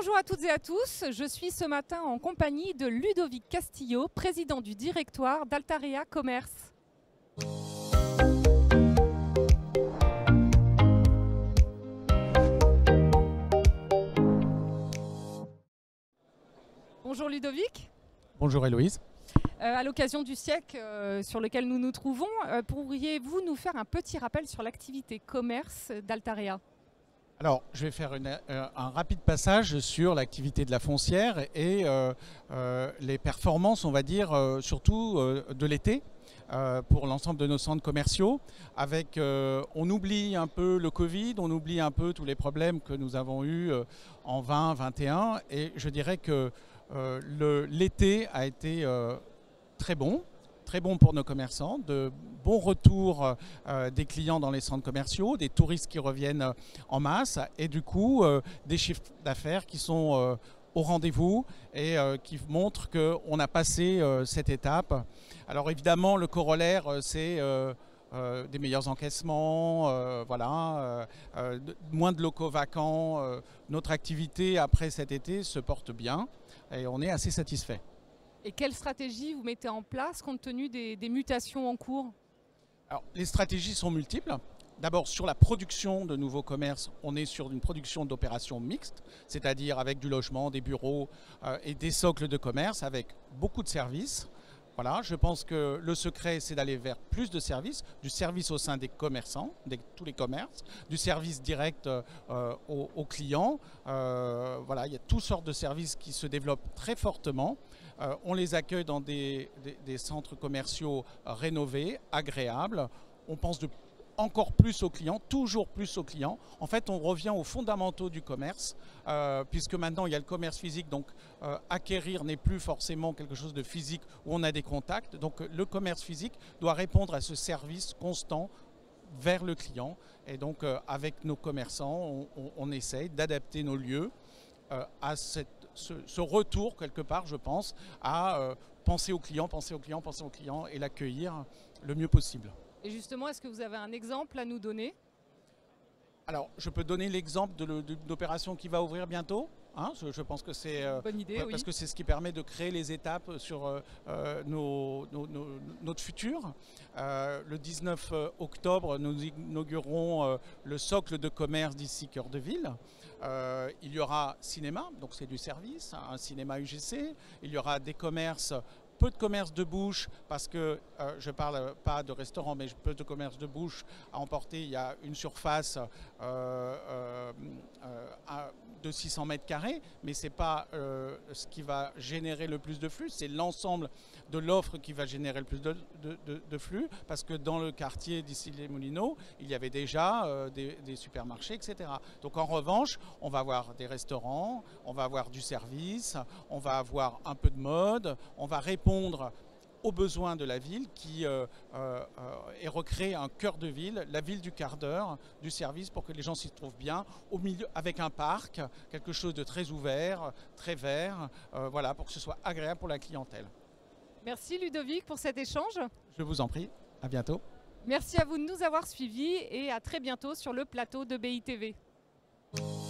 Bonjour à toutes et à tous, je suis ce matin en compagnie de Ludovic Castillo, président du directoire d'Altarea Commerce. Bonjour Ludovic. Bonjour Héloïse. À l'occasion du siècle sur lequel nous nous trouvons, pourriez-vous nous faire un petit rappel sur l'activité commerce d'Altarea ? Alors, je vais faire un rapide passage sur l'activité de la foncière et les performances, on va dire, surtout de l'été pour l'ensemble de nos centres commerciaux. On oublie un peu le Covid, on oublie un peu tous les problèmes que nous avons eus en 2021 et je dirais que l'été a été très bon pour nos commerçants, de bons retours des clients dans les centres commerciaux, des touristes qui reviennent en masse et du coup des chiffres d'affaires qui sont au rendez-vous et qui montrent qu'on a passé cette étape. Alors évidemment le corollaire c'est des meilleurs encaissements, moins de locaux vacants. Notre activité après cet été se porte bien et on est assez satisfait. Et quelle stratégie vous mettez en place compte tenu des mutations en cours ? Alors, les stratégies sont multiples. D'abord, sur la production de nouveaux commerces, on est sur une production d'opérations mixtes, c'est-à-dire avec du logement, des bureaux et des socles de commerce, avec beaucoup de services. Voilà, je pense que le secret, c'est d'aller vers plus de services, du service au sein des commerçants, tous les commerces, du service direct aux clients. Voilà, il y a toutes sortes de services qui se développent très fortement. On les accueille dans des centres commerciaux rénovés, agréables. On pense encore plus aux clients, toujours plus aux clients. En fait, on revient aux fondamentaux du commerce, puisque maintenant, il y a le commerce physique. Donc, acquérir n'est plus forcément quelque chose de physique où on a des contacts. Donc, le commerce physique doit répondre à ce service constant vers le client. Et donc, avec nos commerçants, on essaye d'adapter nos lieux à ce retour, quelque part, je pense, à penser au client et l'accueillir le mieux possible. Et justement, est-ce que vous avez un exemple à nous donner ? Alors, je peux donner l'exemple d'opération qui va ouvrir bientôt. Hein, je pense que c'est bonne idée, parce que c'est ce qui permet de créer les étapes sur notre futur. Le 19 octobre, nous inaugurerons le socle de commerce d'ici Cœur de Ville. Il y aura cinéma, donc c'est du service, un cinéma UGC. Il y aura des commerces, peu de commerce de bouche, parce que je ne parle pas de restaurant, mais peu de commerce de bouche à emporter. Il y a une surface de 600 mètres carrés, mais ce n'est pas ce qui va générer le plus de flux, c'est l'ensemble de l'offre qui va générer le plus de flux, parce que dans le quartier d'Issy-les-Moulineaux, il y avait déjà des supermarchés, etc. Donc en revanche, on va avoir des restaurants, on va avoir du service, on va avoir un peu de mode, on va répondre aux besoins de la ville et recréer un cœur de ville, la ville du quart d'heure, du service pour que les gens s'y trouvent bien, au milieu, avec un parc, quelque chose de très ouvert, très vert, voilà, pour que ce soit agréable pour la clientèle. Merci Ludovic pour cet échange. Je vous en prie, à bientôt. Merci à vous de nous avoir suivis et à très bientôt sur le plateau de BITV.